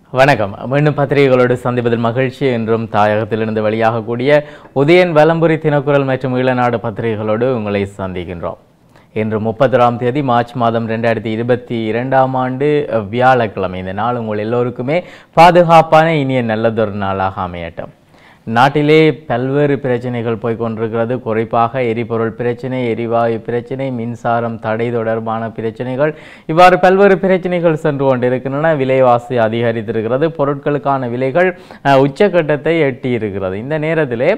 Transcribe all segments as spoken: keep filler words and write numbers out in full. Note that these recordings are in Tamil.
வணக்கம். மீண்டும் பத்திரிகைகளோடு சந்திப்பதில் மகிழ்ச்சி. என்றும் தாயகத்திலிருந்து வெளியாகக்கூடிய உதயன் வலம்புரி தினக்குரல் மற்றும் ஈழநாடு பத்திரிகைகளோடு உங்களை சந்திக்கின்றோம். இன்று முப்பத்தொராம் தேதி மார்ச் மாதம் ரெண்டாயிரத்தி இருபத்தி இரண்டாம் ஆண்டு வியாழக்கிழமை. இந்த நாள் உங்கள் எல்லோருக்குமே பாதுகாப்பான இனிய நல்லதொரு நாளாக அமையட்டும். நாட்டிலே பல்வேறு பிரச்சனைகள் போய்கொண்டிருக்கிறது. குறிப்பாக எரிபொருள் பிரச்சனை, எரிவாயு பிரச்சனை, மின்சாரம் தடை தொடர்பான பிரச்சனைகள், இவ்வாறு பல்வேறு பிரச்சனைகள் சென்று கொண்டிருக்கின்றன. விலைவாசி அதிகரித்திருக்கிறது. பொருட்களுக்கான விலைகள் உச்சக்கட்டத்தை எட்டி இருக்கிறது. இந்த நேரத்திலே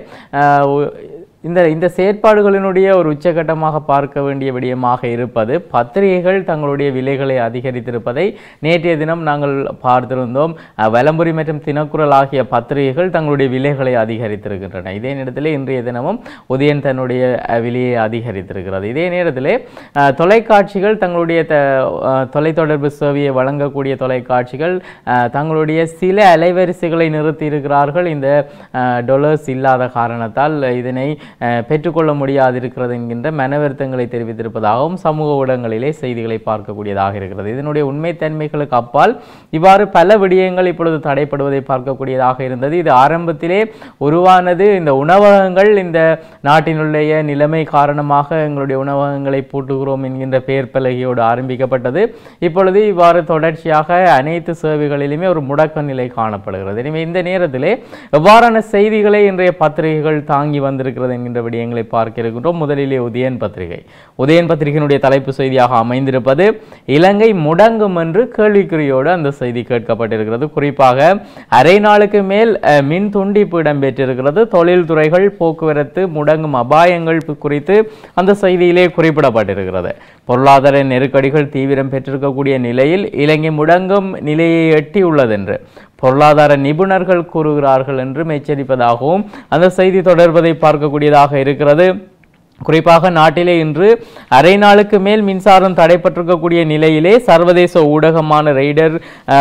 இந்த இந்த செயற்பாடுகளினுடைய ஒரு உச்சகட்டமாக பார்க்க வேண்டிய விடயமாக இருப்பது பத்திரிகைகள் தங்களுடைய விலைகளை அதிகரித்திருப்பதை நேற்றைய தினம் நாங்கள் பார்த்திருந்தோம். வலம்புரி மற்றும் தினக்குரல் ஆகிய பத்திரிகைகள் தங்களுடைய விலைகளை அதிகரித்திருக்கின்றன. இதே நேரத்தில் இன்றைய தினமும் உதயன் தன்னுடைய விலையை அதிகரித்திருக்கிறது. இதே நேரத்தில் தொலைக்காட்சிகள் தங்களுடைய தொலைத்தொடர்பு சேவையை வழங்கக்கூடிய தொலைக்காட்சிகள் தங்களுடைய சில அலைவரிசைகளை நிறுத்தி இருக்கிறார்கள். இந்த டொலர்ஸ் இல்லாத காரணத்தால் இதனை பெற்றுக்கொள்ள முடியாதிருக்கிறது என்கின்ற மனவருத்தங்களை தெரிவித்திருப்பதாகவும் சமூக ஊடகங்களிலே செய்திகளை பார்க்கக்கூடியதாக இருக்கிறது. இதனுடைய உண்மைத்தன்மைகளுக்கு அப்பால் இவ்வாறு பல விடயங்கள் இப்பொழுது தடைப்படுவதை பார்க்கக்கூடியதாக இருந்தது. இது ஆரம்பத்திலே உருவானது. இந்த உணவகங்கள் இந்த நாட்டினுடைய நிலைமை காரணமாக எங்களுடைய உணவகங்களை பூட்டுகிறோம் என்கின்ற பெயர் பலகையோடு ஆரம்பிக்கப்பட்டது. இப்பொழுது இவ்வாறு தொடர்ச்சியாக அனைத்து சேவைகளிலுமே ஒரு முடக்க நிலை காணப்படுகிறது. எனவே இந்த நேரத்திலே எவ்வாறான செய்திகளை இன்றைய பத்திரிகைகள் தாங்கி வந்திருக்கிறது என்கின்ற விடயங்களை பார்க்க இருக்கின்றோம். முதலிலே உதயன் பத்திரிகை. உதயன் பத்திரிகையினுடைய தலைப்பு செய்தியாக அமைந்திருப்பது இலங்கை முடங்கும் என்று கேள்விக்குறியோடு அந்த செய்தி கேட்கப்பட்டிருக்கிறது. குறிப்பாக அரை நாளுக்கு மேல் மின் துண்டிப்பு இடம்பெற்றிருக்கிறது. தொழில்துறைகள் போக்குவரத்து முடங்கும் அபாயங்கள் குறித்து அந்த செய்தியிலே குறிப்பிடப்பட்டிருக்கிறது. பொருளாதார நெருக்கடிகள் தீவிரம் பெற்றிருக்கக்கூடிய நிலையில் இலங்கை முடங்கும் நிலையை எட்டியுள்ளது என்று பொருளாதார நிபுணர்கள் கூறுகிறார்கள் என்றும் எச்சரிப்பதாகவும் அந்த செய்தி தொடர்வதை பார்க்கக்கூடியதாக இருக்கிறது. குறிப்பாக நாட்டிலே இன்று அரை நாளுக்கு மேல் மின்சாரம் தடைப்பட்டிருக்கக்கூடிய நிலையிலே சர்வதேச ஊடகமான ரெய்டர்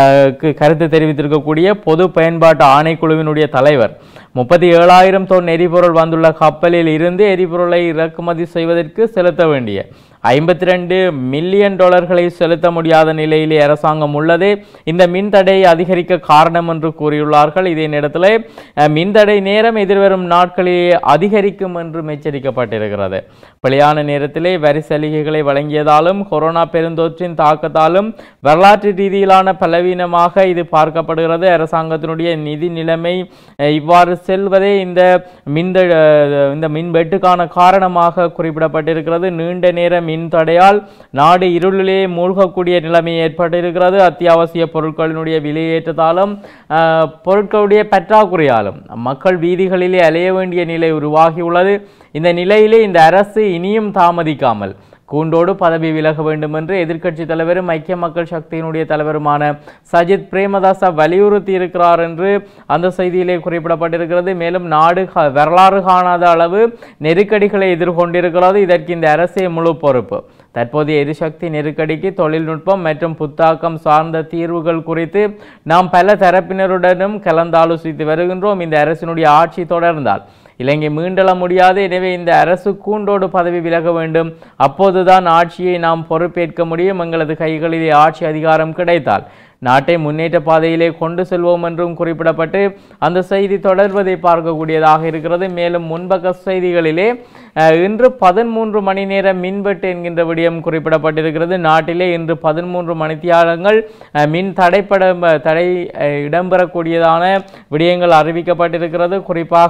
கருத்து தெரிவித்திருக்கக்கூடிய பொது பயன்பாட்டு ஆணைக்குழுவினுடைய தலைவர் முப்பத்தி ஏழாயிரம் தொன் எரிபொருள் வந்துள்ள கப்பலில் இருந்து எரிபொருளை இறக்குமதி செய்வதற்கு செலுத்த வேண்டிய ஐம்பத்தி ரெண்டு மில்லியன் டாலர்களை செலுத்த முடியாத நிலையிலே அரசாங்கம் உள்ளது. இந்த மின்தடை அதிகரிக்க காரணம் என்று கூறியுள்ளார்கள். இதே நேரத்தில் மின்தடை நேரம் எதிர்வரும் நாட்களிலே அதிகரிக்கும் என்றும் எச்சரிக்கப்பட்டிருக்கிறது. பிழையான நேரத்திலே வரி சலுகைகளை வழங்கியதாலும் கொரோனா பெருந்தொற்றின் தாக்கத்தாலும் வரலாற்று ரீதியிலான பலவீனமாக இது பார்க்கப்படுகிறது. அரசாங்கத்தினுடைய நிதி நிலைமை இவ்வாறு செல்வதே இந்த மின் இந்த மின்வெட்டுக்கான காரணமாக குறிப்பிடப்பட்டிருக்கிறது. நீண்ட நேர மின் தடையால் நாடு இருளிலே மூழ்கக்கூடிய நிலைமை ஏற்பட்டிருக்கிறது. அத்தியாவசிய பொருட்களினுடைய விலையேற்றத்தாலும் பொருட்களுடைய பற்றாக்குறையாலும் மக்கள் வீதிகளிலே அலைய வேண்டிய நிலை உருவாகியுள்ளது. இந்த நிலையிலே இந்த அரசு இனியும் தாமதிக்காமல் கூண்டோடு பதவி விலக வேண்டும் என்று எதிர்க்கட்சி தலைவரும் ஐக்கிய மக்கள் சக்தியினுடைய தலைவருமான சஜித் பிரேமதாச வலியுறுத்தி இருக்கிறார் என்று அந்த செய்தியிலே குறிப்பிடப்பட்டிருக்கிறது. மேலும் நாடு வரலாறு காணாத அளவு நெருக்கடிகளை எதிர்கொண்டிருக்கிறது. இதற்கு இந்த அரசே முழு பொறுப்பு. தற்போதைய எரிசக்தி நெருக்கடிக்கு தொழில்நுட்பம் மற்றும் புத்தாக்கம் சார்ந்த தீர்வுகள் குறித்து நாம் பல தரப்பினருடனும் கலந்தாலோசித்து வருகின்றோம். இந்த அரசினுடைய ஆட்சி தொடர்ந்தால் இலங்கை மீண்டெழ முடியாது. எனவே இந்த அரசு கூண்டோடு பதவி விலக வேண்டும். அப்போதுதான் ஆட்சியை நாம் பொறுப்பேற்க முடியும். எங்களது கைகளிலே ஆட்சி அதிகாரம் கிடைத்தால் நாட்டை முன்னேற்ற பாதையிலே கொண்டு செல்வோம் என்றும் குறிப்பிடப்பட்டு அந்த செய்தி தொடர்வதை பார்க்கக்கூடியதாக இருக்கிறது. மேலும் முன்பக்க செய்திகளிலே இன்று பதிமூன்று மணி நேர மின்வெட்டு என்கின்ற விடயம் குறிப்பிடப்பட்டிருக்கிறது. நாட்டிலே இன்று பதிமூன்று மணித்தியாலங்கள் மின் தடைப்பட தடை இடம்பெறக்கூடியதான விடயங்கள் அறிவிக்கப்பட்டிருக்கிறது. குறிப்பாக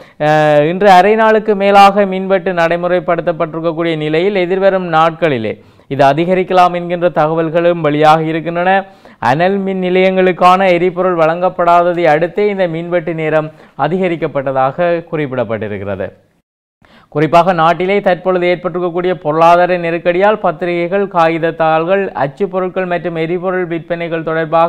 இன்று அரை நாளுக்கு மேலாக மின்வெட்டு நடைமுறைப்படுத்தப்பட்டிருக்கக்கூடிய நிலையில் எதிர்வரும் நாட்களிலே இது அதிகரிக்கலாம் என்கின்ற தகவல்களும் வெளியாக இருக்கின்றன. அனல் மின் நிலையங்களுக்கான எரிபொருள் வழங்கப்படாததை அடுத்தே இந்த மின்வெட்டு நேரம் அதிகரிக்கப்பட்டதாக குறிப்பிடப்பட்டிருக்கிறது. குறிப்பாக நாட்டிலே தற்பொழுது ஏற்பட்டிருக்கக்கூடிய பொருளாதார நெருக்கடியால் பத்திரிகைகள், காகிதத்தாள்கள், அச்சு பொருட்கள் மற்றும் எரிபொருள் விற்பனைகள் தொடர்பாக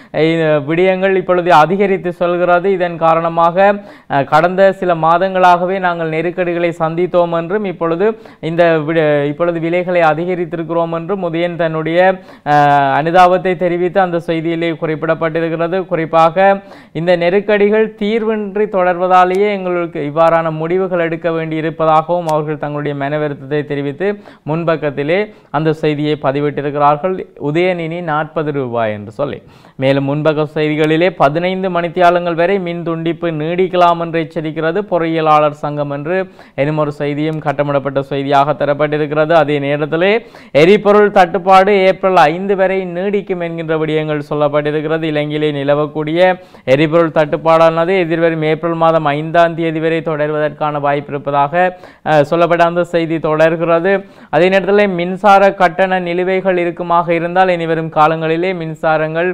விடயங்கள் இப்பொழுது அதிகரித்து செல்கிறது. இதன் காரணமாக கடந்த சில மாதங்களாகவே நாங்கள் நெருக்கடிகளை சந்தித்தோம் என்றும் இப்பொழுது இந்த இப்பொழுது விலைகளை அதிகரித்திருக்கிறோம் என்றும் உதயன் தன்னுடைய அனுதாபத்தை தெரிவித்து அந்த செய்தியிலே குறிப்பிடப்பட்டிருக்கிறது. குறிப்பாக இந்த நெருக்கடிகள் தீர்வின்றி தொடர்வதாலேயே எங்களுக்கு இவ்வாறான முடிவுகள் எடுக்க வேண்டியிருப்பது இருப்பதாகவும் அவர்கள் தங்களுடைய மனவருத்தத்தை தெரிவித்து முன்பக்கத்திலே அந்த செய்தியை பதிவிட்டிருக்கிறார்கள். உதயநிதி நாற்பது ரூபாய் என்று சொல்லி மேலும் முன்பக்க செய்திகளிலே பதினைந்து மணித்தியாலங்கள் வரை மின் துண்டிப்பு நீடிக்கலாம் என்று எச்சரிக்கிறது பொறியியலாளர் சங்கம் என்று எனும் ஒரு செய்தியும் கட்டமிடப்பட்ட செய்தியாக தரப்பட்டிருக்கிறது. அதே நேரத்திலே எரிபொருள் தட்டுப்பாடு ஏப்ரல் ஐந்து வரை நீடிக்கும் என்கின்ற விடயங்கள் சொல்லப்பட்டிருக்கிறது. இலங்கையிலே நிலவக்கூடிய எரிபொருள் தட்டுப்பாடானது எதிர்வரும் ஏப்ரல் மாதம் ஐந்தாம் தேதி வரை தொடர்வதற்கான வாய்ப்பு இருப்பதாக சொல்லப்பட்ட அந்த செய்தி தொடர்கிறது. அதே நேரத்தில் மின்சார கட்டண நிலுவைகள் இருக்குமாக இருந்தால் இனிவரும் காலங்களிலே மின்சாரங்கள்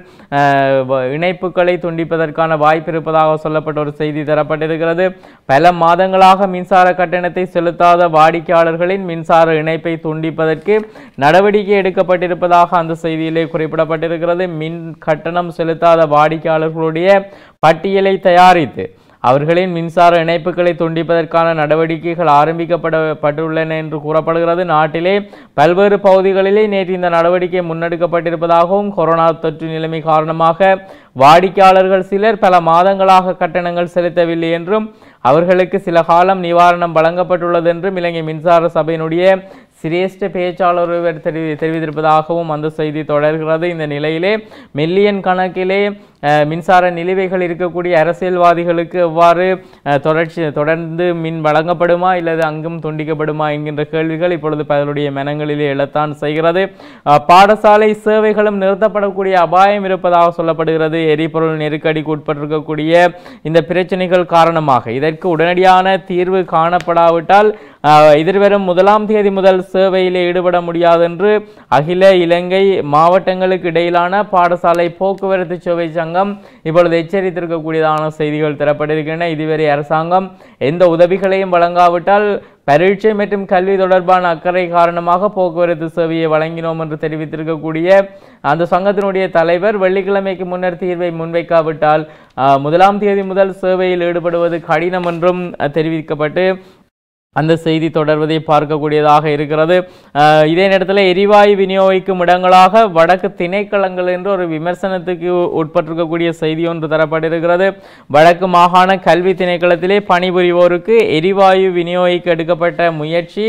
இணைப்புகளை துண்டிப்பதற்கான வாய்ப்பு இருப்பதாக சொல்லப்பட்ட ஒரு செய்தி தரப்பட்டிருக்கிறது. பல மாதங்களாக மின்சார கட்டணத்தை செலுத்தாத வாடிக்கையாளர்களின் மின்சார இணைப்பை துண்டிப்பதற்கு நடவடிக்கை எடுக்கப்பட்டிருப்பதாக அந்த செய்தியிலே குறிப்பிடப்பட்டிருக்கிறது. மின் கட்டணம் செலுத்தாத வாடிக்கையாளர்களுடைய பட்டியலை தயாரித்து அவர்களின் மின்சார இணைப்புகளை துண்டிப்பதற்கான நடவடிக்கைகள் ஆரம்பிக்கப்பட்டுள்ளன என்று கூறப்படுகிறது. நாட்டிலே பல்வேறு பகுதிகளிலே நேற்று இந்த நடவடிக்கை முன்னெடுக்கப்பட்டிருப்பதாகவும் கொரோனா தொற்று நிலைமை காரணமாக வாடிக்கையாளர்கள் சிலர் பல மாதங்களாக கட்டணங்கள் செலுத்தவில்லை என்றும் அவர்களுக்கு சில காலம் நிவாரணம் வழங்கப்பட்டுள்ளது என்றும் இலங்கை மின்சார சபையினுடைய சிரேஷ்ட பேச்சாளர் ஒருவர் தெரிவி தெரிவித்திருப்பதாகவும் அந்த செய்தி தொடர்கிறது. இந்த நிலையிலே மில்லியன் கணக்கிலே மின்சார நிலுவைகள் இருக்கக்கூடிய அரசியல்வாதிகளுக்கு எவ்வாறு தொடர்ச்சி தொடர்ந்து மின் வழங்கப்படுமா இல்லது அங்கும் துண்டிக்கப்படுமா என்கின்ற கேள்விகள் இப்பொழுது பலருடைய மனங்களிலே எழத்தான் செய்கிறது. பாடசாலை சேவைகளும் நிறுத்தப்படக்கூடிய அபாயம் இருப்பதாக சொல்லப்படுகிறது. எரிபொருள் நெருக்கடிக்கு உட்பட்டிருக்கக்கூடிய இந்த பிரச்சனைகள் காரணமாக இதற்கு உடனடியான தீர்வு காணப்படாவிட்டால் எதிர்வரும் முதலாம் தேதி முதல் சேவையில் ஈடுபட முடியாது என்று அகில இலங்கை மாவட்டங்களுக்கு இடையிலான பாடசாலை போக்குவரத்து சேவை சங்கம் இப்பொழுது எச்சரித்திருக்கக்கூடியதான செய்திகள் தரப்பட்டிருக்கின்றன. இதுவரை அரசாங்கம் எந்த உதவிகளையும் வழங்காவிட்டால் பரீட்சை மற்றும் கல்வி தொடர்பான அக்கறை காரணமாக போக்குவரத்து சேவையை வழங்கினோம் என்று தெரிவித்திருக்கக்கூடிய அந்த சங்கத்தினுடைய தலைவர் வெள்ளிக்கிழமைக்கு முன்னர் தீர்வை முன்வைக்காவிட்டால் முதலாம் தேதி முதல் சேவையில் ஈடுபடுவது கடினம் என்றும் தெரிவிக்கப்பட்டு அந்த செய்தி தொடர்வதை பார்க்கக்கூடியதாக இருக்கிறது. இதே நேரத்தில் எரிவாயு விநியோகிக்கும் இடங்களாக வடக்கு திணைக்களங்கள் என்று ஒரு விமர்சனத்துக்கு உட்பட்டிருக்கக்கூடிய செய்தி ஒன்று தரப்பட்டிருக்கிறது. வடக்கு மாகாண கல்வி திணைக்களத்திலே பணிபுரிவோருக்கு எரிவாயு விநியோகிக்க எடுக்கப்பட்ட முயற்சி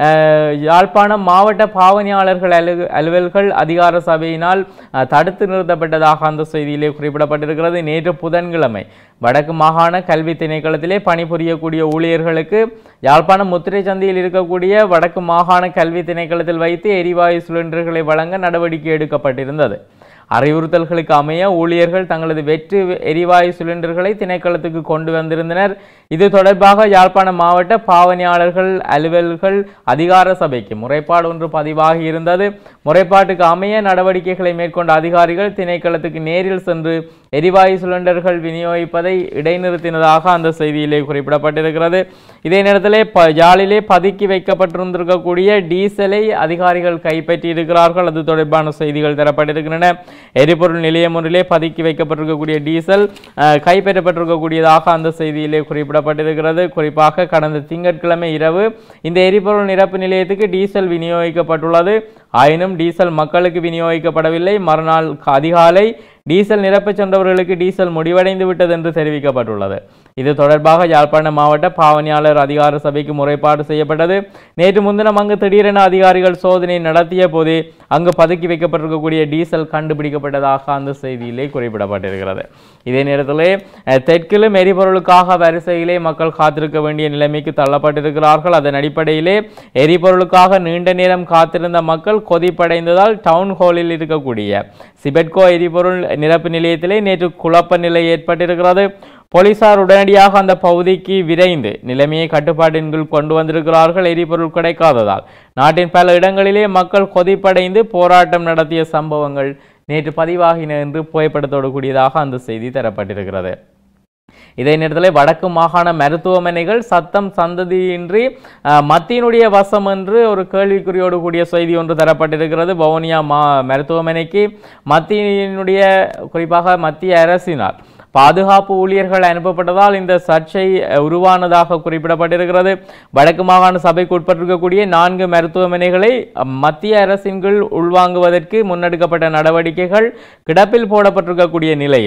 யாழ்ப்பாணம் மாவட்ட பாவனையாளர்கள் அலு அலுவல்கள் அதிகார சபையினால் தடுத்து நிறுத்தப்பட்டதாக அந்த செய்தியிலே குறிப்பிடப்பட்டிருக்கிறது. நேற்று புதன்கிழமை வடக்கு மாகாண கல்வி திணைக்களத்திலே பணிபுரியக்கூடிய ஊழியர்களுக்கு யாழ்ப்பாணம் முத்திரை சந்தையில் இருக்கக்கூடிய வடக்கு மாகாண கல்வி திணைக்களத்தில் வைத்து எரிவாயு சிலிண்டர்களை வழங்க நடவடிக்கை எடுக்கப்பட்டிருந்தது. அறிவுறுத்தல்களுக்கு அமைய ஊழியர்கள் தங்களது வெற்று எரிவாயு சிலிண்டர்களை திணைக்களத்துக்கு கொண்டு வந்திருந்தனர். இது தொடர்பாக யாழ்ப்பாணம் மாவட்ட பாவனையாளர்கள் அலுவல்கள் அதிகார சபைக்கு முறைப்பாடு ஒன்று பதிவாகி இருந்தது. முறைப்பாட்டுக்கு அமைய நடவடிக்கைகளை மேற்கொண்ட அதிகாரிகள் திணைக்களத்துக்கு நேரில் சென்று எரிவாயு சிலிண்டர்கள் விநியோகிப்பதை இடைநிறுத்தினதாக அந்த செய்தியிலே குறிப்பிடப்பட்டிருக்கிறது. இதே நேரத்திலே யாழிலே பதுக்கி வைக்கப்பட்டிருந்திருக்கக்கூடிய டீசலை அதிகாரிகள் கைப்பற்றி இருக்கிறார்கள். அது தொடர்பான செய்திகள் தரப்பட்டிருக்கின்றன. எரிபொருள் நிலையம் ஒன்றிலே பதுக்கி வைக்கப்பட்டிருக்கக்கூடிய டீசல் கைப்பற்றப்பட்டிருக்கக்கூடியதாக அந்த செய்தியிலே குறிப்பிடப்பட்டிருக்கிறது. குறிப்பாக கடந்த திங்கட்கிழமை இரவு இந்த எரிபொருள் நிரப்பு நிலையத்துக்கு டீசல் விநியோகிக்கப்பட்டுள்ளது. ஆயினும் டீசல் மக்களுக்கு விநியோகிக்கப்படவில்லை. மறுநாள் அதிகாலை டீசல் நிரப்ப சென்றவர்களுக்கு டீசல் முடிவடைந்து விட்டது என்று தெரிவிக்கப்பட்டுள்ளது. இது தொடர்பாக யாழ்ப்பாணம் மாவட்ட பாவனையாளர் அதிகார சபைக்கு முறைப்பாடு செய்யப்பட்டது. நேற்று முன்தினம் அங்கு திடீரென அதிகாரிகள் சோதனை நடத்திய போது அங்கு பதுக்கி வைக்கப்பட்டிருக்கக்கூடிய டீசல் கண்டுபிடிக்கப்பட்டதாக அந்த செய்தியிலே குறிப்பிடப்பட்டிருக்கிறது. இதே நேரத்திலே தெற்கிலும் எரிபொருளுக்காக வரிசையிலே மக்கள் காத்திருக்க வேண்டிய நிலைமைக்கு தள்ளப்பட்டிருக்கிறார்கள். அதன் அடிப்படையிலே எரிபொருளுக்காக நீண்ட நேரம் காத்திருந்த மக்கள் கொதிப்படைந்ததால் டவுன் ஹாலில் இருக்கக்கூடிய சிபெட்கோ எரிபொருள் நிரப்பு நிலையத்திலே நேற்று குழப்ப நிலை ஏற்பட்டிருக்கிறது. போலீசார் உடனடியாக அந்த பகுதிக்கு விரைந்து நிலைமையை கட்டுப்பாட்டின் கொண்டு வந்திருக்கிறார்கள். எரிபொருள் கிடைக்காததால் நாட்டின் பல இடங்களிலே மக்கள் கொதிப்படைந்து போராட்டம் நடத்திய சம்பவங்கள் நேற்று பதிவாகின என்று புகைப்படத்தோடு கூடியதாக அந்த செய்தி தரப்பட்டிருக்கிறது. இதே நேரத்தில் வடக்கு மாகாண மருத்துவமனைகள் சத்தம் சந்ததியின்றி மத்தியினுடைய வசம் என்று ஒரு கேள்விக்குறியோடு கூடிய செய்தி ஒன்று தரப்பட்டிருக்கிறது. வவுனியா மா மருத்துவமனைக்கு மத்தியினுடைய குறிப்பாக மத்திய அரசினால் பாதுகாப்பு ஊழியர்கள் அனுப்பப்பட்டதால் இந்த சர்ச்சை உருவானதாக குறிப்பிடப்பட்டிருக்கிறது. வடக்கு மாகாண சபைக்கு உட்பட்டிருக்கக்கூடிய நான்கு மருத்துவமனைகளை மத்திய அரசின் கீழ் உள்வாங்குவதற்கு முன்னெடுக்கப்பட்ட நடவடிக்கைகள் கிடப்பில் போடப்பட்டிருக்கக்கூடிய நிலையில்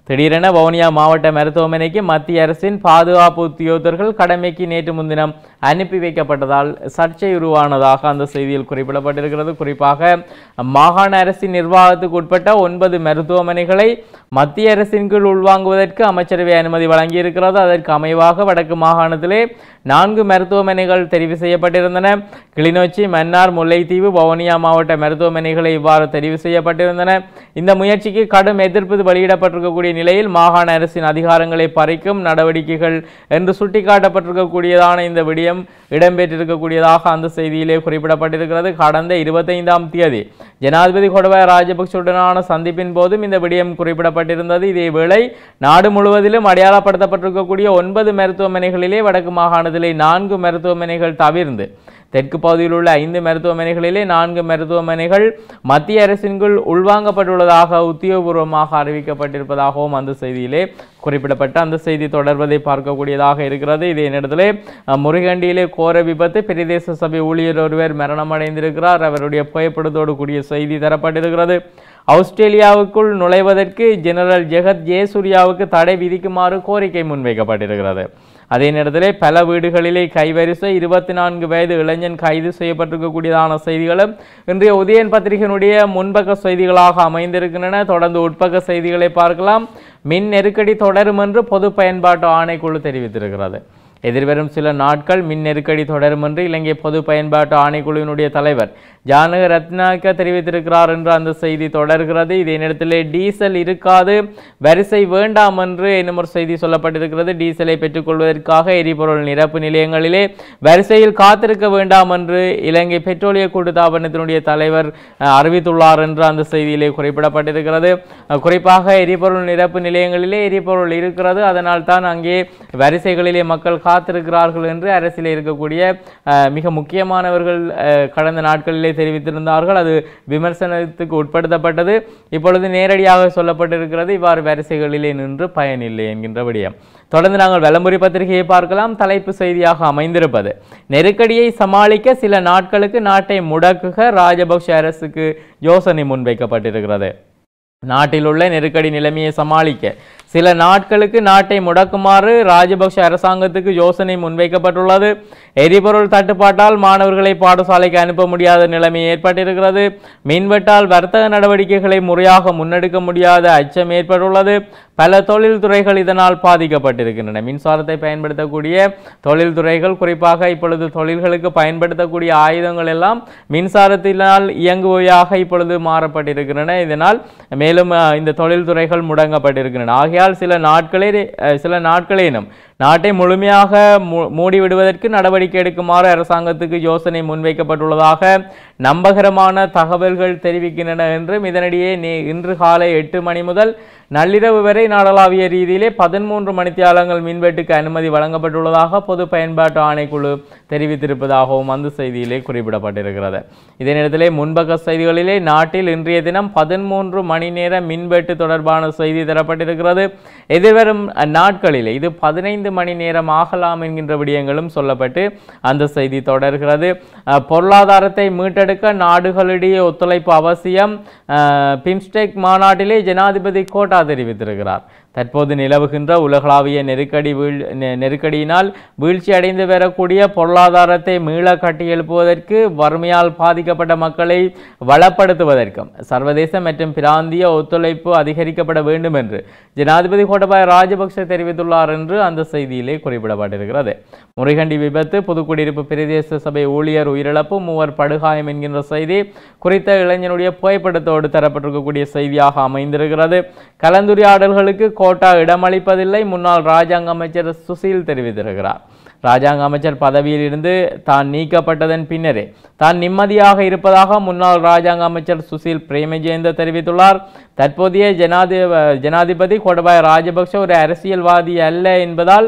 திடீரென வவுனியா மாவட்ட மருத்துவமனைக்கு மத்திய அரசின் பாதுகாப்பு உத்தியோகத்தர்கள் கடமைக்கு நேற்று முன்தினம் அனுப்பி வைக்கப்பட்டதால் சர்ச்சை உருவானதாக அந்த செய்தியில் குறிப்பிடப்பட்டிருக்கிறது. குறிப்பாக மாகாண அரசின் நிர்வாகத்துக்கு உட்பட்ட ஒன்பது மருத்துவமனைகளை மத்திய அரசின் கீழ் உள்வாங்குவதற்கு அமைச்சரவை அனுமதி வழங்கியிருக்கிறது. அதற்கு அமைவாக வடக்கு மாகாணத்திலே நான்கு மருத்துவமனைகள் தெரிவு செய்யப்பட்டிருந்தன. கிளிநொச்சி, மன்னார், முல்லைத்தீவு, வவுனியா மாவட்ட மருத்துவமனைகளை இவ்வாறு தெரிவு செய்யப்பட்டிருந்தன. இந்த முயற்சிக்கு கடும் எதிர்ப்பு வெளியிடப்பட்டிருக்கக்கூடிய நிலையில் மாகாண அரசின் அதிகாரங்களை பறிக்கும் நடவடிக்கைகள் என்று சுட்டிக்காட்டப்பட்டிருக்கக்கூடியதான இந்த விடயம் இடம்பெற்றிருக்கக்கூடியதாக அந்த செய்தியிலே குறிப்பிடப்பட்டிருக்கிறது. கடந்த இருபத்தைந்தாம் தேதி ஜனாதிபதி கோட்டபாய ராஜபக்சவுடனான சந்திப்பின் போதும் இந்த விடயம் குறிப்பிடப்பட்டிருந்தது. இதேவேளை நாடு முழுவதிலும் அடையாளப்படுத்தப்பட்டிருக்கக்கூடிய ஒன்பது மருத்துவமனைகளிலே வடக்கு மாகாணத்திலே நான்கு மருத்துவமனைகள் தவிர்ந்து தெற்கு பகுதியில் உள்ள ஐந்து மருத்துவமனைகளிலே நான்கு மருத்துவமனைகள் மத்திய அரசின் கீழ் உள்வாங்கப்பட்டுள்ளதாக உத்தியோகபூர்வமாக அறிவிக்கப்பட்டிருப்பதாகவும் அந்த செய்தியிலே குறிப்பிடப்பட்ட அந்த செய்தி தொடர்வதை பார்க்கக்கூடியதாக இருக்கிறது. இதே நேரத்திலே முருகண்டியிலே கோர விபத்து, பிரதேச சபை ஊழியர் ஒருவர் மரணமடைந்திருக்கிறார். அவருடைய புகைப்படத்தோடு கூடிய செய்தி தரப்பட்டிருக்கிறது. ஆஸ்திரேலியாவுக்குள் நுழைவதற்கு ஜெனரல் ஜெகத் ஜெயசூர்யாவுக்கு தடை விதிக்குமாறு கோரிக்கை முன்வைக்கப்பட்டிருக்கிறது. அதே நேரத்திலே பல வீடுகளிலே கைவரிசை இருபத்தி நான்கு வயது இளைஞன் கைது செய்யப்பட்டிருக்கக்கூடியதான செய்திகளும் இன்றைய உதயன் பத்திரிகையினுடைய முன்பக்க செய்திகளாக அமைந்திருக்கின்றன. தொடர்ந்து உட்பக்க செய்திகளை பார்க்கலாம். மின் நெருக்கடி தொடரும் என்று பொது பயன்பாட்டு ஆணைக்குழு தெரிவித்திருக்கிறது. எதிர்வரும் சில நாட்கள் மின் நெருக்கடி தொடரும் என்று இலங்கை பொது பயன்பாட்டு ஆணைக்குழுவினுடைய தலைவர் ஜானக ரத்னாக்க தெரிவித்திருக்கிறார் என்று அந்த செய்தி தொடர்கிறது. இதே நேரத்திலே டீசல் இருக்காது, வரிசை வேண்டாம் என்று இன்னும் ஒரு செய்தி சொல்லப்பட்டிருக்கிறது. டீசலை பெற்றுக்கொள்வதற்காக எரிபொருள் நிரப்பு நிலையங்களிலே வரிசையில் காத்திருக்க வேண்டாம் என்று இலங்கை பெட்ரோலிய கூட்டுத்தாபனத்தினுடைய தலைவர் அறிவித்துள்ளார் என்று அந்த செய்தியிலே குறிப்பிடப்பட்டிருக்கிறது. குறிப்பாக எரிபொருள் நிரப்பு நிலையங்களிலே எரிபொருள் இருக்கிறது, அதனால் தான் அங்கே வரிசைகளிலே மக்கள் காத்திருக்கிறார்கள் என்று அரசியல் இருக்கக்கூடிய மிக முக்கியமானவர்கள் கடந்த நாட்களிலே தெரிவித்திருந்தார்கள். அது விமர்சனத்துக்கு உட்படுத்தப்பட்டது. இப்பொழுது நேரடியாக சொல்லப்பட்டிருக்கிறது, இவ்வாறு வரிசைகளிலே நின்று பயனில்லை என்கின்ற விடயம். தொடர்ந்து நாங்கள் வலம்புரி பத்திரிகையை பார்க்கலாம். தலைப்பு செய்தியாக அமைந்திருப்பது, நெருக்கடியை சமாளிக்க சில நாட்களுக்கு நாட்டை முடக்குக ராஜபக்ஷ அரசுக்கு யோசனை முன்வைக்கப்பட்டிருக்கிறது. நாட்டில் உள்ள நெருக்கடி நிலைமையை சமாளிக்க சில நாட்களுக்கு நாட்டை முடக்குமாறு ராஜபக்ஷ அரசாங்கத்துக்கு யோசனை முன்வைக்கப்பட்டுள்ளது. எரிபொருள் தட்டுப்பாட்டால் மாணவர்களை பாடசாலைக்கு அனுப்ப முடியாத நிலைமை ஏற்பட்டிருக்கிறது. மின்வெட்டால் வர்த்தக நடவடிக்கைகளை முறையாக முன்னெடுக்க முடியாத அச்சம் ஏற்பட்டுள்ளது. பல தொழில்துறைகள் இதனால் பாதிக்கப்பட்டிருக்கின்றன. மின்சாரத்தை பயன்படுத்தக்கூடிய தொழில்துறைகள், குறிப்பாக இப்பொழுது தொழில்களுக்கு பயன்படுத்தக்கூடிய ஆயுதங்கள் எல்லாம் மின்சாரத்தினால் இயங்குவையாக இப்பொழுது மாறப்பட்டிருக்கின்றன. இதனால் மேலும் இந்த தொழில்துறைகள் முடங்கப்பட்டிருக்கின்றன. ஆகிய சில நாட்களே சில நாட்களேனும் நாட்டை முழுமையாக மூடிவிடுவதற்கு நடவடிக்கை எடுக்குமாறு அரசாங்கத்துக்கு யோசனை முன்வைக்கப்பட்டுள்ளதாக நம்பகரமான தகவல்கள் தெரிவிக்கின்றன என்றும், இதனிடையே இன்று காலை எட்டு மணி முதல் நள்ளிரவு வரை நாடளாவிய ரீதியிலே பதிமூன்று மணித்தியாலங்கள் மின்வெட்டுக்கு அனுமதி வழங்கப்பட்டுள்ளதாக பொது பயன்பாட்டு ஆணைக்குழு தெரிவித்திருப்பதாகவும் அந்த செய்தியிலே குறிப்பிடப்பட்டிருக்கிறது. இதே நேரத்திலே முன்பக்க செய்திகளிலே நாட்டில் இன்றைய தினம் பதிமூன்று மணி நேர மின்வெட்டு தொடர்பான செய்தி தரப்பட்டிருக்கிறது. எதிர்வரும் நாட்களிலே இது பதினைந்து மணி நேரம் ஆகலாம் என்கின்ற விடயங்களும் சொல்லப்பட்டு அந்த செய்தி தொடர்கிறது. பொருளாதாரத்தை மீட்டெடுக்க நாடுகளிடையே ஒத்துழைப்பு அவசியம். பிம்ஸ்டெக் மாநாட்டிலே ஜனாதிபதி கோட்டா தெரிவித்திருக்கிறார். தற்போது நிலவுகின்ற உலகளாவிய நெருக்கடி வீழ் நெருக்கடியினால் வீழ்ச்சி அடைந்து வரக்கூடிய பொருளாதாரத்தை மீள கட்டியெழுப்புவதற்கு, வறுமையால் பாதிக்கப்பட்ட மக்களை வளப்படுத்துவதற்கும் சர்வதேச மற்றும் பிராந்திய ஒத்துழைப்பு அதிகரிக்கப்பட வேண்டும் என்று ஜனாதிபதி கோட்டபாய ராஜபக்ஷ தெரிவித்துள்ளார் என்று அந்த செய்தியிலே குறிப்பிடப்பட்டிருக்கிறது. முருகண்டி விபத்து, புதுக்குடியிருப்பு பிரதேச சபை ஊழியர் உயிரிழப்பு, மூவர் படுகாயம் என்கின்ற செய்தி குறித்த இளைஞனுடைய புகைப்படத்தோடு தரப்பட்டிருக்கக்கூடிய செய்தியாக அமைந்திருக்கிறது. கலந்துரையாடல்களுக்கு கோட்டா இடமளிப்பதில்லை, முன்னாள் ராஜாங்க அமைச்சர் சுசீல் தெரிவித்திருக்கிறார். ராஜாங்க அமைச்சர் பதவியில் இருந்து தான் நீக்கப்பட்டதன் பின்னரே தான் நிம்மதியாக இருப்பதாக முன்னாள் ராஜாங்க அமைச்சர் சுசீல் பிரேமஜேந்த தெரிவித்துள்ளார். தற்போதைய ஜனாதி ஜனாதிபதி கோட்டபாய ராஜபக்ஷ ஒரு அரசியல்வாதி அல்ல என்பதால்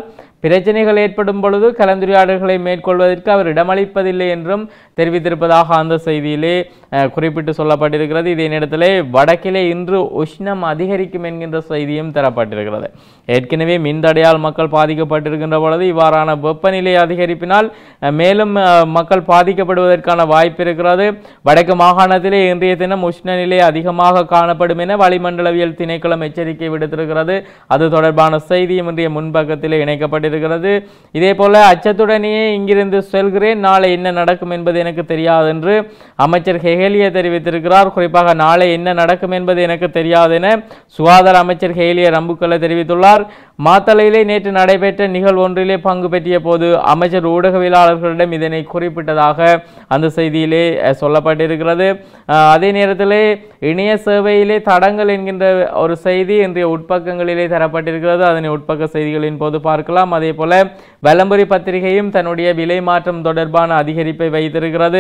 பிரச்சனைகள் ஏற்படும் பொழுது கலந்துரையாடல்களை மேற்கொள்வதற்கு அவர் இடமளிப்பதில்லை என்றும் தெரிவித்திருப்பதாக அந்த செய்தியிலே குறிப்பிட்டு சொல்லப்பட்டிருக்கிறது. இதே நேரத்திலே வடக்கிலே இன்று உஷ்ணம் அதிகரிக்கும் என்கின்ற செய்தியும் தரப்பட்டிருக்கிறது. ஏற்கனவே மின்தடையால் மக்கள் பாதிக்கப்பட்டிருக்கின்ற பொழுது இவ்வாறான வெப்பநிலை அதிகரிப்பினால் மேலும் மக்கள் பாதிக்கப்படுவதற்கான வாய்ப்பு இருக்கிறது. வடக்கு மாகாணத்திலே இன்றைய தினம் உஷ்ணநிலை அதிகமாக காணப்படும் என வளிமண்டலவியல் திணைக்களம் எச்சரிக்கை விடுத்திருக்கிறது. அது தொடர்பான செய்தியும் இன்றைய முன்பக்கத்திலே இணைக்கப்பட்டிருக்கிறது. இதே போல அச்சத்துடனேயே இங்கிருந்து செல்கிறேன், நாளை என்ன நடக்கும் என்பது எனக்கு தெரியாது என்று அமைச்சர் ஹெகலிய தெரிவித்திருக்கிறார். குறிப்பாக நாளை என்ன நடக்கும் என்பது எனக்கு தெரியாது என சுகாதார அமைச்சர் ஹெகலிய ரம்புக்கல்ல தெரிவித்துள்ளார். மாத்தளையிலே நேற்று நடைபெற்ற நிகழ்வு ஒன்றிலே பங்கு பெற்றிய போது அமைச்சர் ஊடகவியலாளர்களிடம் இதனை குறிப்பிட்டதாக அந்த செய்தியிலே சொல்லப்பட்டிருக்கிறது. அதே நேரத்திலே இணைய சேவையிலே தடங்கள் என்கின்ற ஒரு செய்தி இன்றைய உட்பக்கங்களிலே தரப்பட்டிருக்கிறது. அதனை உட்பக்க செய்திகளின் போது பார்க்கலாம். அதே போல வலம்புரி பத்திரிகையும் தன்னுடைய விலை மாற்றம் தொடர்பான அதிகரிப்பை வைத்திருக்கிறது.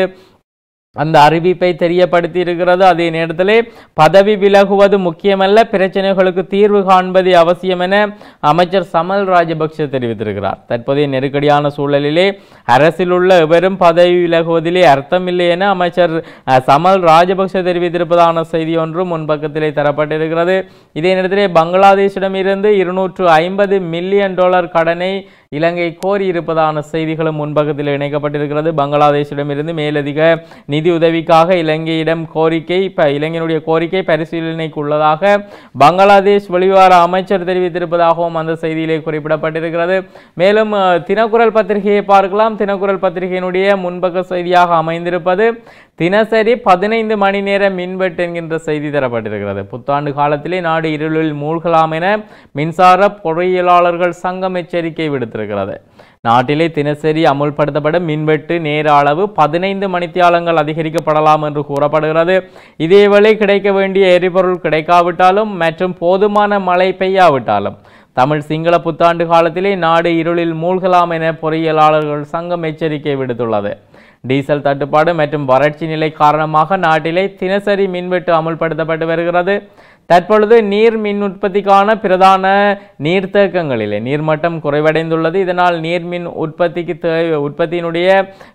அந்த அறிவிப்பை தெரியப்படுத்தி இருக்கிறது. அதே நேரத்திலே பதவி விலகுவது முக்கியமல்ல, பிரச்சனைகளுக்கு தீர்வு காண்பது அவசியம் என அமைச்சர் சமல் ராஜபக்ஷ தெரிவித்திருக்கிறார். தற்போதைய நெருக்கடியான சூழலிலே அரசில் உள்ள எவரும் பதவி விலகுவதிலே அர்த்தமில்லை என அமைச்சர் சமல் ராஜபக்ஷ தெரிவித்திருப்பதான செய்தி ஒன்றும் முன்பக்கத்திலே தரப்பட்டிருக்கிறது. இதே நேரத்திலே பங்களாதேஷிடம் இருந்து இருநூற்று ஐம்பது மில்லியன் டாலர் கடனை இலங்கை கோரி இருப்பதான செய்திகளும் முன்பக்கத்தில் இணைக்கப்பட்டிருக்கிறது. பங்களாதேஷிடமிருந்து மேலதிக நிதி உதவிக்காக இலங்கையிடம் கோரிக்கை இலங்கையினுடைய கோரிக்கை பரிசீலனைக்கு உள்ளதாக பங்களாதேஷ் வெளிவார அமைச்சர் தெரிவித்திருப்பதாகவும் அந்த செய்தியிலே குறிப்பிடப்பட்டிருக்கிறது. மேலும் தினக்குரல் பத்திரிகையை பார்க்கலாம். தினக்குரல் பத்திரிகையினுடைய முன்பக்க செய்தியாக அமைந்திருப்பது தினசரி பதினைந்து மணி நேர மின்வெட்டு என்கின்ற செய்தி தரப்பட்டிருக்கிறது. புத்தாண்டு காலத்திலே நாடு இருளில் மூழ்கலாம் என மின்சார பொறியியலாளர்கள் சங்கம் எச்சரிக்கை விடுத்திருக்கிறது. நாட்டிலே தினசரி அமுல்படுத்தப்படும் மின்வெட்டு நேர அளவு பதினைந்து மணித்தியாலங்கள் அதிகரிக்கப்படலாம் என்று கூறப்படுகிறது. இதேவேளை கிடைக்க வேண்டிய எரிபொருள் கிடைக்காவிட்டாலும் மற்றும் போதுமான மழை பெய்யாவிட்டாலும் தமிழ் சிங்கள புத்தாண்டு காலத்திலே நாடு இருளில் மூழ்கலாம் என பொறியியலாளர்கள் சங்கம் எச்சரிக்கை விடுத்துள்ளது. டீசல் தட்டுப்பாடு மற்றும் வறட்சி நிலை காரணமாக நாட்டிலே தினசரி மின்வெட்டு அமுல்படுத்தப்பட்டு வருகிறது. தற்பொழுது நீர் மின் உற்பத்திக்கான பிரதான நீர்த்தேக்கங்களிலே நீர்மட்டம் குறைவடைந்துள்ளது. இதனால் நீர் மின் உற்பத்திக்கு தேவை உற்பத்தியினுடைய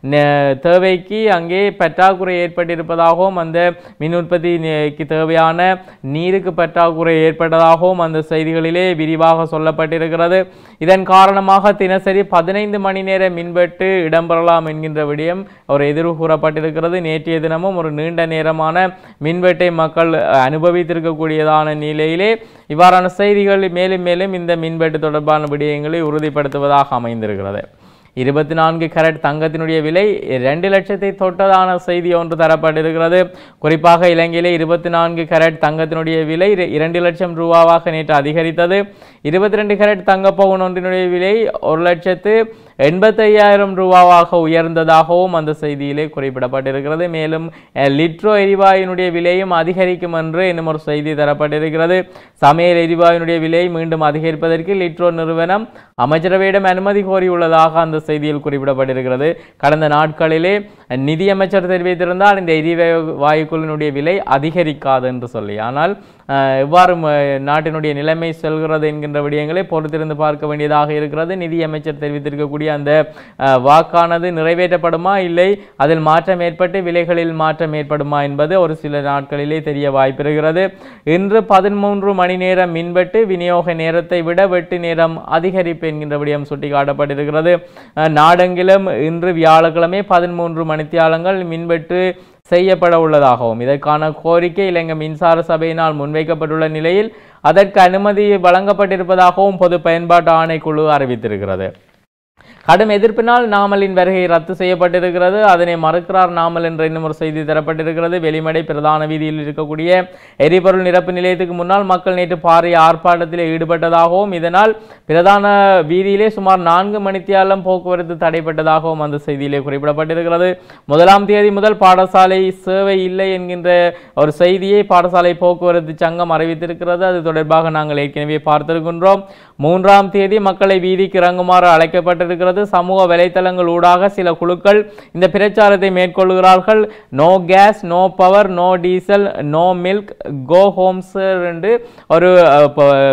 தேவைக்கு அங்கே பற்றாக்குறை ஏற்பட்டிருப்பதாகவும் அந்த மின் உற்பத்திக்கு தேவையான நீருக்கு பற்றாக்குறை ஏற்பட்டதாகவும் அந்த செய்திகளிலே விரிவாக சொல்லப்பட்டிருக்கிறது. இதன் காரணமாக தினசரி பதினைந்து மணி நேர மின்வெட்டு இடம்பெறலாம் என்கின்ற விடயம் ஒரு எதிர்வு கூறப்பட்டிருக்கிறது. நேற்றைய தினமும் ஒரு நீண்ட நேரமான மின்வெட்டை மக்கள் அனுபவித்திருக்கக்கூடிய நிலையிலே இவ்வாறான செய்திகள் மேலும் மேலும் இந்த மின்வெட்டு தொடர்பான விடயங்களை உறுதிப்படுத்துவதாக அமைந்திருக்கிறது. இருபத்தி நான்கு கேரட் தங்கத்தினுடைய விலை இரண்டு லட்சத்தை தொட்டதான செய்தி ஒன்று தரப்பட்டிருக்கிறது. குறிப்பாக இலங்கையிலே இருபத்தி நான்கு கேரட் தங்கத்தினுடைய விலை இரண்டு லட்சம் ரூபாவாக நேற்று அதிகரித்தது. இருபத்தி ரெண்டு கேரட் தங்க பவுன் ஒன்றினுடைய விலை ஒரு லட்சத்து எண்பத்தி ஐயாயிரம் ரூபாவாக உயர்ந்ததாகவும் அந்த செய்தியிலே குறிப்பிடப்பட்டிருக்கிறது. மேலும் லிட்ரோ எரிவாயுனுடைய விலையும் அதிகரிக்கும் என்று இன்னும் ஒரு செய்தி தரப்பட்டிருக்கிறது. சமையல் எரிவாயுனுடைய விலை மீண்டும் அதிகரிப்பதற்கு லிட்ரோ நிறுவனம் அமைச்சரவையிடம் அனுமதி கோரியுள்ளதாக அந்த செய்தியில் குறிப்பிடப்பட்டிருக்கிறது. கடந்த நாட்களிலே நிதியமைச்சர் தெரிவித்திருந்தால் இந்த எரிவாயுக்களினுடைய விலை அதிகரிக்காது என்று சொல்லி, ஆனால் எவ்வாறு நாட்டினுடைய நிலைமை செல்கிறது என்கின்ற விடயங்களை பொறுத்திருந்து பார்க்க வேண்டியதாக இருக்கிறது. நிதியமைச்சர் தெரிவித்திருக்கக்கூடிய அந்த வாக்கானது நிறைவேற்றப்படுமா இல்லை அதில் மாற்றம் ஏற்பட்டு விலைகளில் மாற்றம் ஏற்படுமா என்பது ஒரு சில நாட்களிலே தெரிய வாய்ப்பிருக்கிறது. இன்று பதிமூன்று மணி நேரம் மின்வெட்டு, விநியோக நேரத்தை விட வெட்டு நேரம் அதிகரிப்பு என்கின்ற விடயம் சுட்டிக்காட்டப்பட்டிருக்கிறது. நாடெங்கிலும் இன்று வியாழக்கிழமை பதிமூன்று மணித்தியாலங்கள் மின்வெட்டு செய்யப்பட உள்ளதாகவும் இதற்கான கோரிக்கை இலங்கை மின்சார சபையினால் முன்வைக்கப்பட்டுள்ள நிலையில் அதற்கு அனுமதி வழங்கப்பட்டிருப்பதாகவும் பொது பயன்பாட்டு ஆணைக்குழு அறிவித்திருக்கிறது. கடும் எதிர்ப்பினால் நாமலின் வருகை ரத்து செய்யப்பட்டிருக்கிறது. அதனை மறுக்கிறார் நாமல் என்ற இன்னும் ஒரு செய்தி தரப்பட்டிருக்கிறது. வெளிமடை பிரதான வீதியில் இருக்கக்கூடிய எரிபொருள் நிரப்பு நிலையத்துக்கு முன்னால் மக்கள் நேற்று பாரிய ஆர்ப்பாட்டத்தில் ஈடுபட்டதாகவும் இதனால் பிரதான வீதியிலே சுமார் நான்கு மணித்தியாலம் போக்குவரத்து தடைப்பட்டதாகவும் அந்த செய்தியிலே குறிப்பிடப்பட்டிருக்கிறது. முதலாம் தேதி முதல் பாடசாலை சேவை இல்லை என்கின்ற ஒரு செய்தியை பாடசாலை போக்குவரத்து சங்கம் அறிவித்திருக்கிறது. அது தொடர்பாக நாங்கள் ஏற்கனவே பார்த்திருக்கின்றோம். மூன்றாம் தேதி மக்களை வீதிக்கு இறங்குமாறு அழைக்கப்பட்டிருக்கிறது. சமூக வலைத்தளங்கள் ஊடாக சில குழுக்கள் இந்த பிரச்சாரத்தை மேற்கொள்கிறார்கள். No gas, no power, no diesel, no milk, go homes என்று ஒரு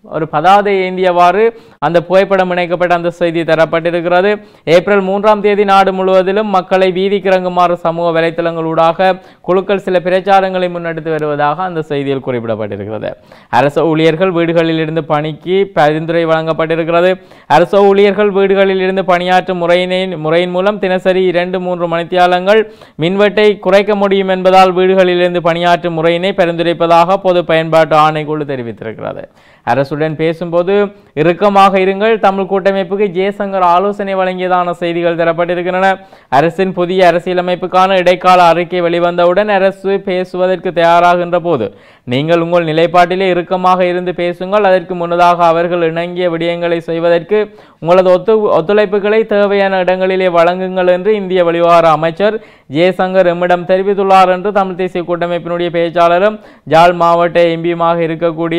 ஒரு பதாதை ஏந்தியவாறு அந்த புகைப்படம் இணைக்கப்பட்ட அந்த செய்தி தரப்பட்டிருக்கிறது. ஏப்ரல் மூன்றாம் தேதி நாடு முழுவதிலும் மக்களை வீதிக்கு இறங்குமாறு சமூக வலைத்தளங்களூடாக குழுக்கள் சில பிரச்சாரங்களை முன்னெடுத்து வருவதாக அந்த செய்தியில் குறிப்பிடப்பட்டிருக்கிறது. அரசு ஊழியர்கள் வீடுகளில் இருந்து பணிக்கு பரிந்துரை வழங்கப்பட்டிருக்கிறது. அரசு ஊழியர்கள் வீடுகளில் இருந்து பணியாற்றும் முறையினை முறையின் மூலம் தினசரி இரண்டு மூன்று மணித்தியாலங்கள் மின்வெட்டை குறைக்க முடியும் என்பதால் வீடுகளில் இருந்து பணியாற்றும் முறையினை பரிந்துரைப்பதாக பொது பயன்பாட்டு ஆணைக்குழு தெரிவித்திருக்கிறது. அரசுடன் பேசும்போது இறுக்கமாக இருங்கள், தமிழ் கூட்டமைப்புக்கு ஜெயசங்கர் ஆலோசனை வழங்கியதான செய்திகள் தரப்பட்டிருக்கின்றன. அரசின் புதிய அரசியலமைப்புக்கான இடைக்கால அறிக்கை வெளிவந்தவுடன் அரசு பேசுவதற்கு தயாராகின்ற போது நீங்கள் உங்கள் நிலைப்பாட்டிலே இறுக்கமாக இருந்து பேசுங்கள். அதற்கு முன்னதாக அவர்கள் இணங்கிய விடயங்களை செய்வதற்கு உங்களது ஒத்து ஒத்துழைப்புகளை தேவையான இடங்களிலே வழங்குங்கள் என்று இந்திய வெளிவார அமைச்சர் ஜெயசங்கர் எம்மிடம் தெரிவித்துள்ளார் என்று தமிழ் தேசிய கூட்டமைப்பினுடைய பேச்சாளரும் ஜாழ் மாவட்ட எம்பியுமாக இருக்கக்கூடிய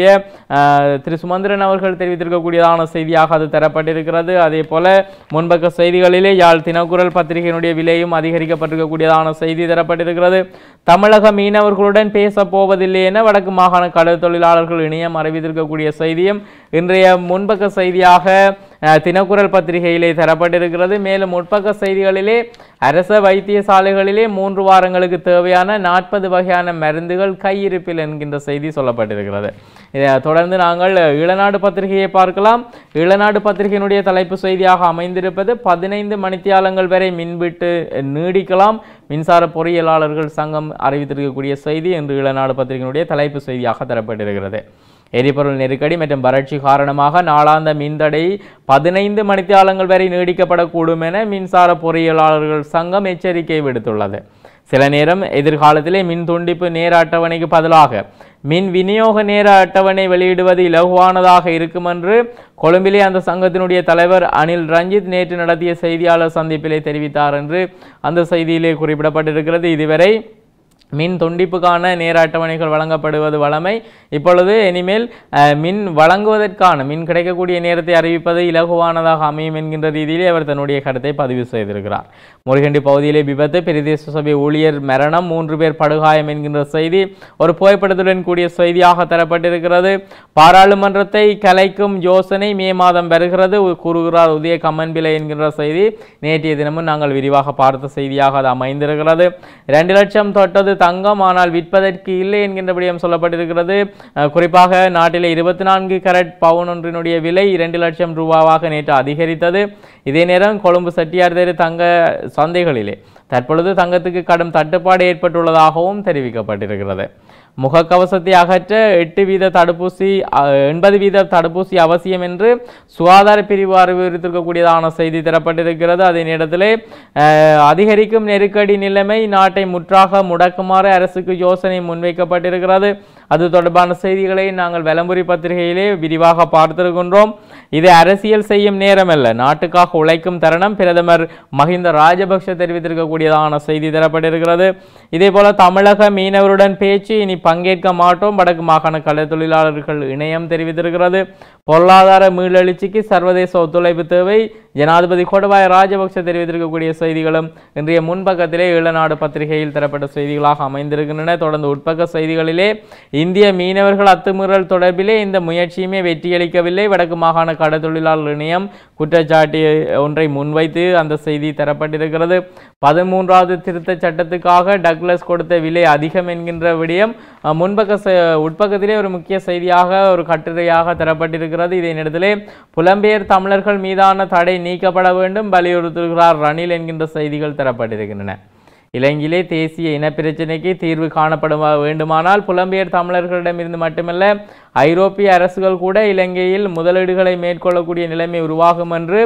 திரு சுமந்திரன் அவர்கள் தெரிவித்திருக்கக்கூடியதான செய்தியாக அது தரப்பட்டிருக்கிறது. அதே போல முன்பக்க செய்திகளிலே யாழ் தினக்குரல் பத்திரிகையினுடைய விலையும் அதிகரிக்கப்பட்டிருக்கக்கூடியதான செய்தி தரப்பட்டிருக்கிறது. தமிழக மீனவர்களுடன் பேச போவதில்லை என வடக்கு மாகாண கடல் தொழிலாளர்கள் இணையம் அறிவித்திருக்கக்கூடிய செய்தியும் இன்றைய முன்பக்க செய்தியாக தினக்குரல் பத்திரிகையிலே தரப்பட்டிருக்கிறது. மேலும் முற்பக்க செய்திகளிலே அரச வைத்தியசாலைகளிலே மூன்று வாரங்களுக்கு தேவையான நாற்பது வகையான மருந்துகள் கையிருப்பில் என்கின்ற செய்தி சொல்லப்பட்டிருக்கிறது. இதை தொடர்ந்து நாங்கள் ஈழநாடு பத்திரிகையை பார்க்கலாம். ஈழநாடு பத்திரிகையினுடைய தலைப்பு செய்தியாக அமைந்திருப்பது பதினைந்து மணித்தியாலங்கள் வரை மின்விட்டு நீடிக்கலாம் மின்சார பொறியியலாளர்கள் சங்கம் அறிவித்திருக்கக்கூடிய செய்தி என்று ஈழநாடு பத்திரிகையினுடைய தலைப்பு செய்தியாக தரப்பட்டிருக்கிறது. எரிபொருள் நெருக்கடி மற்றும் வறட்சி காரணமாக நாளாந்த மின்தடை பதினைந்து மணித்தியாலங்கள் வரை நீடிக்கப்படக்கூடும் என மின்சார பொறியியலாளர்கள் சங்கம் எச்சரிக்கை விடுத்துள்ளது. சில நேரம் எதிர்காலத்திலே மின் துண்டிப்பு நேர அட்டவணைக்கு பதிலாக மின் விநியோக நேர அட்டவணை வெளியிடுவது இலகுவானதாக இருக்கும் என்று கொழும்பிலே அந்த சங்கத்தினுடைய தலைவர் அனில் ரஞ்சித் நேற்று நடத்திய செய்தியாளர் சந்திப்பிலே தெரிவித்தார் என்று அந்த செய்தியிலே குறிப்பிடப்பட்டிருக்கிறது. இதுவரை மின் துண்டிப்புக்கான நேர அட்டவணைகள் வழங்கப்படுவது வழமை. இப்பொழுது இனிமேல் மின் வழங்குவதற்கான மின் கிடைக்கக்கூடிய நேரத்தை அறிவிப்பது இலகுவானதாக அமையும் என்கின்ற ரீதியிலே அவர் தன்னுடைய கருத்தை பதிவு செய்திருக்கிறார். முருகண்டி பகுதியிலே விபத்து, பிரதேச சபை ஊழியர் மரணம், மூன்று பேர் படுகாயம் என்கின்ற செய்தி ஒரு புகைப்படத்துடன் கூடிய செய்தியாக தரப்பட்டிருக்கிறது. பாராளுமன்றத்தை கலைக்கும் யோசனை மே மாதம் வருகிறது கூறுகிறார் உதய கம்மன்பிள்ளை என்கின்ற செய்தி நேற்றைய தினமும் நாங்கள் விரிவாக பார்த்த செய்தியாக அது அமைந்திருக்கிறது. இரண்டு லட்சம் தொட்டது தங்கம், ஆனால் விற்பதற்கு இல்லை என்கின்ற விடயம் சொல்லப்பட்டிருக்கிறது. குறிப்பாக நாட்டிலே இருபத்தி நான்கு கேரட் பவுன் ஒன்றினுடைய விலை இரண்டு லட்சம் ரூபாவாக நேற்று அதிகரித்தது. இதே நேரம் கொழும்பு செட்டியார் தெரு தங்க சந்தைகளிலே தற்பொழுது தங்கத்துக்கு கடும் தட்டுப்பாடு ஏற்பட்டுள்ளதாகவும் தெரிவிக்கப்பட்டிருக்கிறது. முகக்கவசத்தை அகற்ற எட்டு வீத தடுப்பூசி எண்பது வீத தடுப்பூசி அவசியம் என்று சுகாதார பிரிவு அறிவித்திருக்கக்கூடியதான செய்தி தரப்பட்டிருக்கிறது. அதே நேரத்திலே அதிகரிக்கும் நெருக்கடி நிலைமை நாட்டை முற்றாக முடக்குமாறு அரசுக்கு யோசனை முன்வைக்கப்பட்டிருக்கிறது. அது தொடர்பான செய்திகளை நாங்கள் வெலம்புரி பத்திரிகையிலே விரிவாக பார்த்திருக்கின்றோம். இது அரசியல் செய்யும் நேரமல்ல, நாட்டுக்காக உழைக்கும் தருணம், பிரதமர் மஹிந்த ராஜபக்ஷ தெரிவித்திருக்கக்கூடியதான செய்தி தரப்பட்டிருக்கிறது. இதே போல தமிழக மீனவருடன் பேச்சு, இனி பங்கேற்க மாட்டோம் வடக்கு மாகாண கடல் தொழிலாளர்கள் இணையம் தெரிவித்திருக்கிறது. பொருளாதார மீளெழுச்சிக்கு சர்வதேச ஒத்துழைப்பு தேவை, ஜனாதிபதி கோடபாய ராஜபக்ஷ தெரிவித்திருக்கக்கூடிய செய்திகளும் இன்றைய முன்பக்கத்திலே ஈழநாடு பத்திரிகையில் தரப்பட்ட செய்திகளாக அமைந்திருக்கின்றன. தொடர்ந்து உட்பக்க செய்திகளிலே இந்திய மீனவர்கள் அத்துமீறல் தொடர்பிலே இந்த முயற்சியுமே வெற்றியளிக்கவில்லை, வடக்கு மாகாண கடல் தொழிலாளர் இணையம் குற்றச்சாட்டு ஒன்றை முன்வைத்து அந்த செய்தி தரப்பட்டிருக்கிறது. பதிமூன்றாவது திருத்த சட்டத்துக்காக டக்ளஸ் கொடுத்த விலை அதிகம் என்கின்ற விடயம் முன்பக்க உட்பக்கத்திலே ஒரு முக்கிய செய்தியாக ஒரு கட்டுரையாக தரப்பட்டிருக்கிறது. இதே நேரத்திலே புலம்பெயர் தமிழர்கள் மீதான தடை நீக்கப்பட வேண்டும் வலியுறுத்துகிறார் ரணில் என்கின்ற செய்திகள் தரப்பட்டிருக்கின்றன. இலங்கையிலே தேசிய இனப்பிரச்சினைக்கு தீர்வு காணப்பட வேண்டுமானால் புலம்பெயர் தமிழர்களிடமிருந்து மட்டுமல்ல ஐரோப்பிய அரசுகள் கூட இலங்கையில் முதலீடுகளை மேற்கொள்ளக்கூடிய நிலைமை உருவாகும் என்று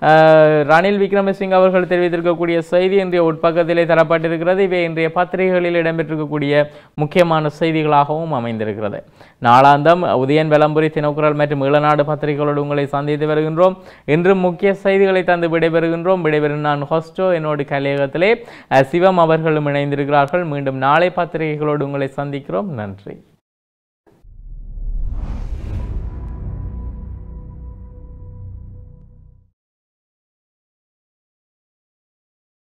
ரணில் விக்ரமசிங்க அவர்கள் தெரிவித்திருக்கக்கூடிய செய்தி இன்றைய உட்பக்கத்திலே தரப்பட்டிருக்கிறது. இவை இன்றைய பத்திரிகைகளில் இடம்பெற்றிருக்கக்கூடிய முக்கியமான செய்திகளாகவும் அமைந்திருக்கிறது. நாளாந்தம் உதயன் வெலம்புரி தினக்குரல் மற்றும் ஈழநாடு பத்திரிகைகளோடு உங்களை சந்தித்து வருகின்றோம். இன்றும் முக்கிய செய்திகளை தந்து விடைபெறுகின்றோம். விடைபெறும் நான் ஹோஸ்டோ, என்னோடு கலையகத்திலே சிவம் அவர்களும் இணைந்திருக்கிறார்கள். மீண்டும் நாளை பத்திரிகைகளோடு உங்களை சந்திக்கிறோம். நன்றி.